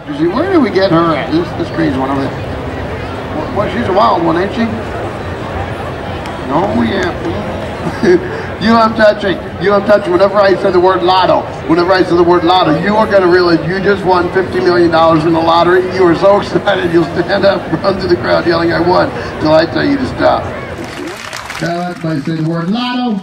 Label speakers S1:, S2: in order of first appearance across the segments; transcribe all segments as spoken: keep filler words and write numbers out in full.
S1: You see, where did we get her at? This, this crazy one over there. Well, well, she's a wild one, ain't she? No, yeah. You I'm touching. You I'm touching. Whenever I say the word lotto, whenever I say the word lotto, you are going to realize you just won fifty million dollars in the lottery. You are so excited, you'll stand up, run through the crowd yelling, I won, till I tell you to stop. Now, if I say the word lotto,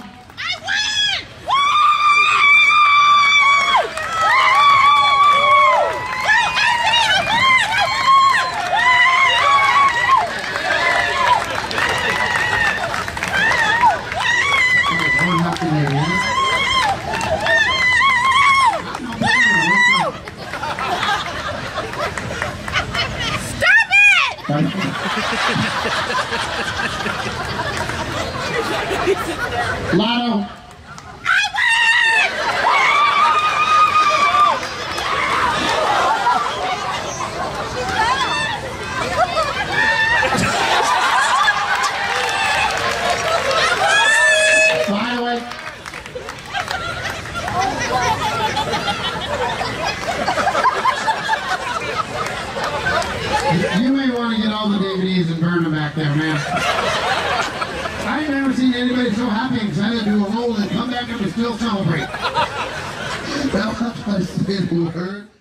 S1: lotto. Fly away. You may want to get all the D V Ds and burn them back there, man. I've never seen anybody so happy and excited to do a roll and come back and still celebrate. Well, I say the word.